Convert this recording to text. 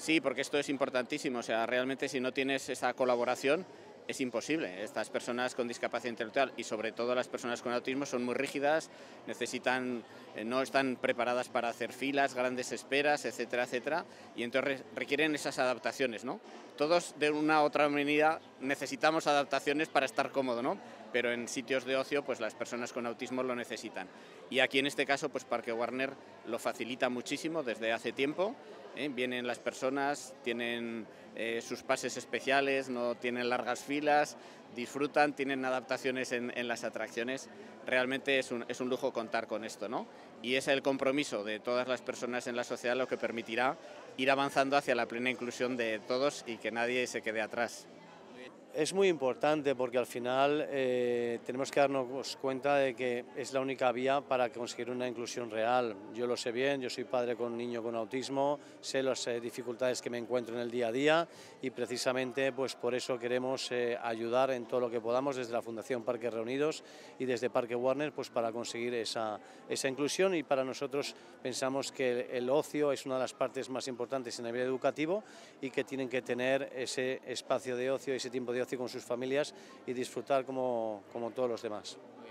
Sí, porque esto es importantísimo, o sea, realmente si no tienes esa colaboración es imposible. Estas personas con discapacidad intelectual y sobre todo las personas con autismo son muy rígidas, necesitan, no están preparadas para hacer filas, grandes esperas, etcétera, etcétera, y entonces requieren esas adaptaciones, ¿no? Todos de una u otra manera necesitamos adaptaciones para estar cómodo, ¿no? Pero en sitios de ocio, pues las personas con autismo lo necesitan. Y aquí en este caso, pues Parque Warner lo facilita muchísimo desde hace tiempo. Vienen las personas, tienen sus pases especiales, no tienen largas filas, disfrutan, tienen adaptaciones en las atracciones. Realmente es un lujo contar con esto, ¿no? Y es el compromiso de todas las personas en la sociedad lo que permitirá ir avanzando hacia la plena inclusión de todos y que nadie se quede atrás. Es muy importante porque al final tenemos que darnos cuenta de que es la única vía para conseguir una inclusión real. Yo lo sé bien, yo soy padre con un niño con autismo, sé las dificultades que me encuentro en el día a día y precisamente pues por eso queremos ayudar en todo lo que podamos desde la Fundación Parques Reunidos y desde Parque Warner pues para conseguir esa inclusión, y para nosotros pensamos que el ocio es una de las partes más importantes en el nivel educativo y que tienen que tener ese espacio de ocio, ese tiempo de ocio con sus familias y disfrutar como todos los demás.